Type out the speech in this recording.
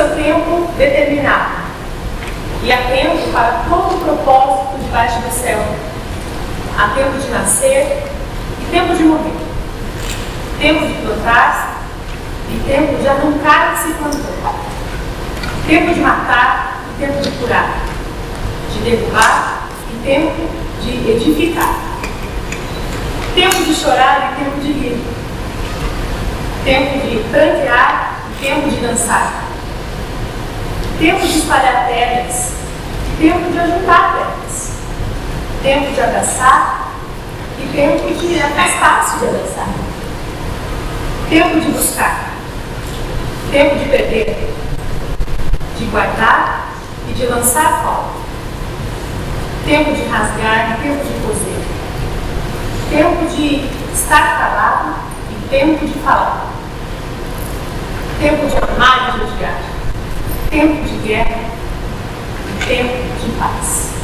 seu tempo determinado. E há tempo para todo o propósito debaixo do céu. Há tempo de nascer e tempo de morrer. Tempo de plantar e tempo de arrancar o que se plantou. Tempo de matar e tempo de curar. De derrubar e tempo de edificar. Tempo de chorar e tempo de rir. Tempo de prantear e tempo de dançar. Tempo de espalhar pedras e tempo de ajuntar pedras. Tempo de abraçar e tempo de afastar-se de abraçar. Tempo de buscar. Tempo de perder. De guardar e de lançar fora. Tempo de rasgar e tempo de coser. Tempo de estar calado e tempo de falar. Tempo de amar e de odiar. Tempo de guerra e tempo de paz.